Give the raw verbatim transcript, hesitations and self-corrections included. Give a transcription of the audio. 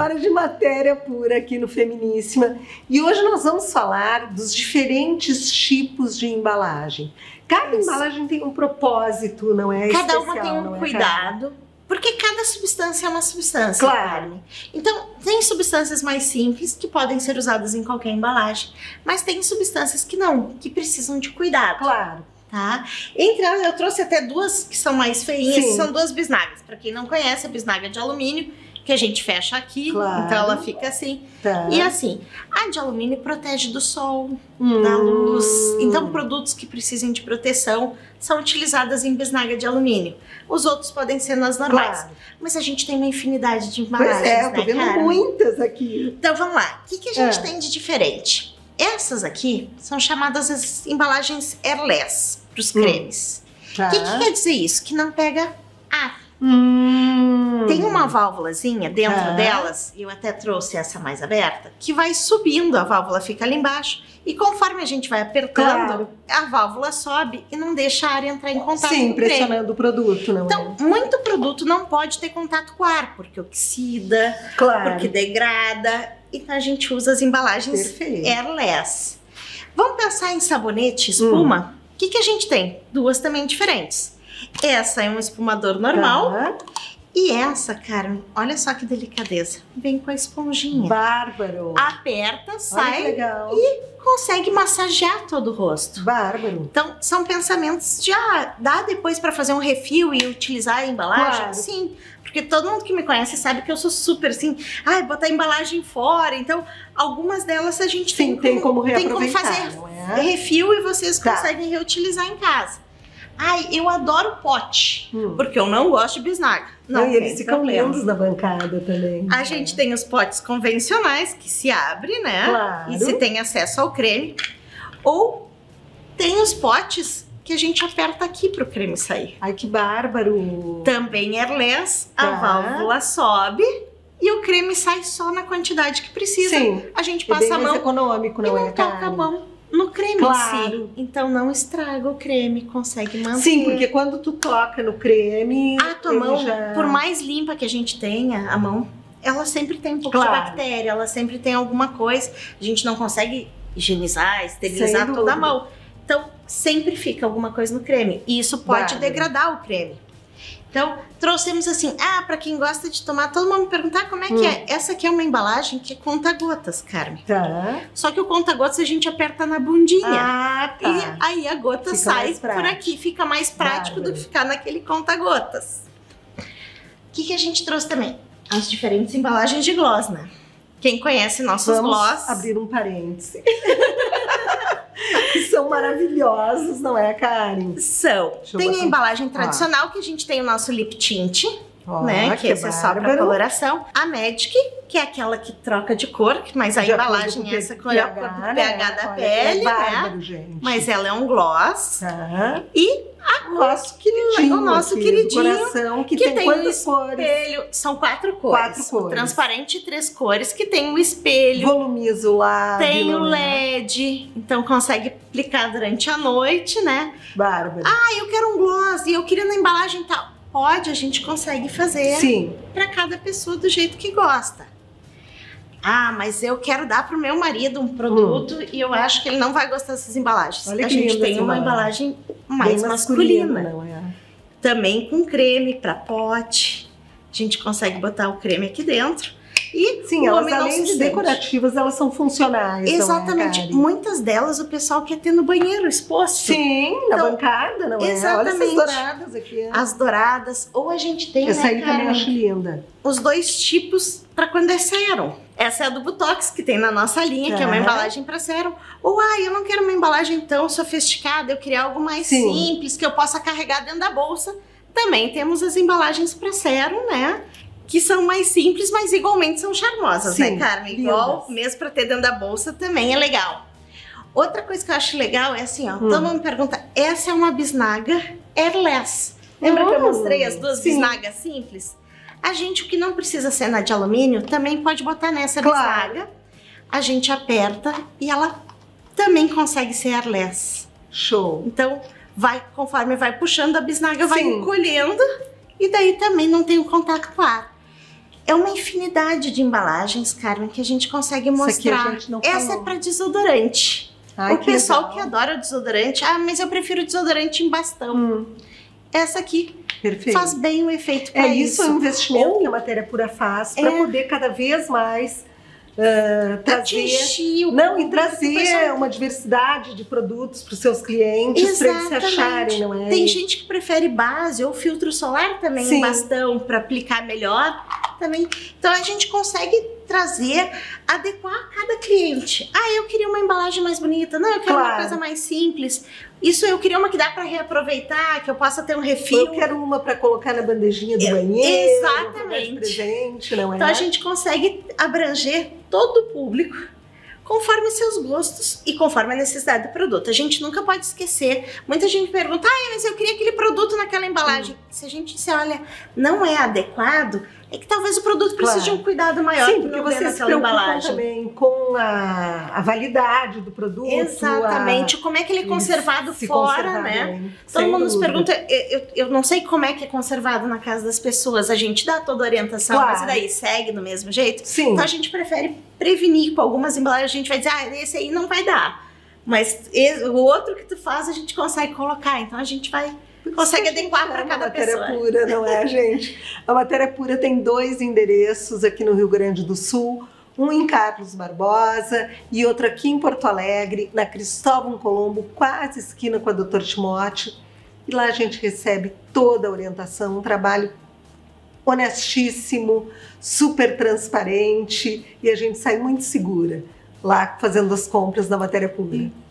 hora de matéria pura aqui no Feminíssima. E hoje nós vamos falar dos diferentes tipos de embalagem. Cada Isso. embalagem tem um propósito, não é? Cada especial, uma tem um é, cuidado. Porque cada substância é uma substância, Claro. Carmen. Então, tem substâncias mais simples que podem ser usadas em qualquer embalagem, mas tem substâncias que não, que precisam de cuidado. Claro. Tá? Entre elas, eu trouxe até duas que são mais feinhas, Sim. são duas bisnagas. Para quem não conhece, a bisnaga de alumínio, que a gente fecha aqui, Claro. então ela fica assim. Tá. E assim, a de alumínio protege do sol, Hum. da luz. Então, produtos que precisem de proteção são utilizadas em bisnaga de alumínio. Os outros podem ser nas normais. Claro. Mas a gente tem uma infinidade de embalagens, Pois é, eu tô né, vendo cara? muitas aqui. Então, vamos lá. O que, que a gente É. tem de diferente? Essas aqui são chamadas as embalagens airless para os cremes. O Tá. que, que quer dizer isso? Que não pega ar. Hum. Tem uma válvulazinha dentro Ah. delas, e eu até trouxe essa mais aberta, que vai subindo, a válvula fica ali embaixo, e conforme a gente vai apertando, Claro. a válvula sobe e não deixa a ar entrar em contato Sim, com o creme. pressionando o produto, não Então, é? muito produto não pode ter contato com ar, porque oxida, Claro. porque degrada, então a gente usa as embalagens Perfeito. airless. Vamos pensar em sabonete, espuma? O que, que a gente tem? Duas também diferentes. Essa é um espumador normal. Tá. E essa, cara, olha só que delicadeza. Vem com a esponjinha. Bárbaro. Aperta, Olha que sai legal. e consegue massagear todo o rosto. Bárbaro. Então, são pensamentos de, ah, dá depois pra fazer um refil e utilizar a embalagem? Claro. Sim, porque todo mundo que me conhece sabe que eu sou super assim, ai, botar a embalagem fora. Então, algumas delas a gente Sim, tem como tem como reaproveitar, fazer não é? refil e vocês Tá. conseguem reutilizar em casa. Ai, eu adoro pote, Hum. porque eu não gosto de bisnaga. Não, Não, e eles tem ficam problema. lindos na bancada também. A gente tem os potes convencionais que se abre, né? Claro. E se tem acesso ao creme. Ou tem os potes que a gente aperta aqui para o creme sair. Ai, que bárbaro. Também airless, a Tá. válvula sobe e o creme sai só na quantidade que precisa. Sim. A gente É passa bem a mais mão econômico, e não não é, toca a Karen? mão no creme Claro. em si. Então não estraga o creme, consegue manter. Sim, porque quando tu toca no creme... A tua ele mão, já... por mais limpa que a gente tenha a mão, ela sempre tem um pouco Claro. de bactéria, ela sempre tem alguma coisa. A gente não consegue higienizar, Sem esterilizar toda a dúvida. mão. Então, sempre fica alguma coisa no creme. E isso pode Bárbaro. degradar o creme. Então, trouxemos assim, ah, pra quem gosta de tomar, todo mundo me perguntar como é que Hum. é. Essa aqui é uma embalagem que é conta-gotas, Carmen. Tá. Só que o conta-gotas a gente aperta na bundinha. Ah, tá. E aí a gota Fica sai mais por prático. aqui, fica mais prático Bárbaro. do que ficar naquele conta-gotas. O que, que a gente trouxe também? As diferentes embalagens de gloss, né? Quem conhece nossos Vamos gloss... abrir um parêntese. São maravilhosos, não é, Karen? São. Deixa eu Tem botar- a embalagem tradicional, que a gente tem o nosso lip tint, Ó, né? Que, esse é só pra bárbaro. coloração. A Magic, que é aquela que troca de cor, mas a De acordo embalagem com é o essa cor, pH, a cor do né? pH da Olha, pele, é bárbaro, né? gente. Mas ela é um gloss. Tá. E O nosso queridinho, o nosso aqui, queridinho, do coração, que, que tem, tem quantas um cores? espelho. São quatro cores. Quatro cores. O transparente, três cores, que tem o espelho. Volumiza o lábio. Tem o né? L E D, então consegue aplicar durante a noite, né? Bárbaro. Ah, eu quero um gloss e eu queria na embalagem tal. Pode, a gente consegue fazer Sim. para cada pessoa do jeito que gosta. Ah, mas eu quero dar pro meu marido um produto e eu acho que ele não vai gostar dessas embalagens. Hum. Olha a que gente linda tem essa uma embalagem. embalagem mais Bem masculina. não é? Também com creme para pote. A gente consegue botar o creme aqui dentro. E Sim, o elas homem não além se de sente. decorativas, elas são funcionais. Exatamente. Não é, Karen? Muitas delas o pessoal quer ter no banheiro exposto. Sim, na Então, bancada, não é? Olha exatamente. essas douradas aqui. As douradas. Ou a gente tem, Essa né, aí também eu Carmen, acho linda. os dois tipos para quando é sérum. Essa é a do Botox, que tem na nossa linha, que é uma Tá. embalagem para sérum. Ou, ah, eu não quero uma embalagem tão sofisticada, eu queria algo mais Sim. simples, que eu possa carregar dentro da bolsa. Também temos as embalagens para sérum, né? Que são mais simples, mas igualmente são charmosas, Sim, né, Carmen? lindas. Igual, mesmo para ter dentro da bolsa, também é legal. Outra coisa que eu acho legal é assim, ó, Hum. todo mundo me pergunta, essa é uma bisnaga airless. Lembra que eu Hum, mostrei as duas sim. bisnagas simples? A gente, o que não precisa ser na de alumínio, também pode botar nessa Claro. bisnaga. A gente aperta e ela também consegue ser airless. Show. Então, vai, conforme vai puxando, a bisnaga vai Sim. encolhendo e daí também não tem o contato com ar. É uma infinidade de embalagens, Carmen, que a gente consegue mostrar. Isso aqui a gente não Essa falou. é para desodorante. Ai, o que pessoal legal. que adora desodorante, ah, mas eu prefiro desodorante em bastão. Hum, Essa aqui perfeito. faz bem o efeito É para isso, isso. é um investimento Ou que a Matéria Pura faz para É. poder cada vez mais uh, trazer, atingir o não, e público, o trazer pessoal- uma diversidade de produtos para os seus clientes, para eles se Exatamente. acharem, não é? Tem gente que prefere base ou filtro solar também Sim. em bastão para aplicar melhor também. Então a gente consegue trazer, adequar a cada cliente. Ah, eu queria uma embalagem mais bonita. Não, eu quero Claro. uma coisa mais simples. Isso eu queria uma que dá para reaproveitar, que eu possa ter um refil. Eu quero uma para colocar na bandejinha do É, banheiro, exatamente. uma de presente, não é? Então a gente consegue abranger todo o público conforme seus gostos e conforme a necessidade do produto. A gente nunca pode esquecer. Muita gente pergunta, ah, mas eu queria aquele produto naquela embalagem. Hum. Se a gente se olha, não é adequado, é que talvez o produto precise Claro. de um cuidado maior. Sim, que porque não você dê se naquela preocupa embalagem. também com a, a validade do produto. Exatamente, a, como é que ele é conservado se fora, conservar né? bem, Todo sem mundo nos dúvida. pergunta, eu, eu, eu não sei como é que é conservado na casa das pessoas, a gente dá toda a orientação, Claro. mas e daí, segue do mesmo jeito? Sim. Então a gente prefere prevenir com algumas embalagens, a gente vai dizer, ah, esse aí não vai dar, mas esse, o outro que tu faz a gente consegue colocar, então a gente vai, consegue adequar para cada matéria pessoa. pura, não é, gente? A Matéria Pura tem dois endereços aqui no Rio Grande do Sul, um em Carlos Barbosa e outro aqui em Porto Alegre, na Cristóvão Colombo, quase esquina com a doutor Timóteo. E lá a gente recebe toda a orientação, um trabalho honestíssimo, super transparente, e a gente sai muito segura lá fazendo as compras da Matéria Pura.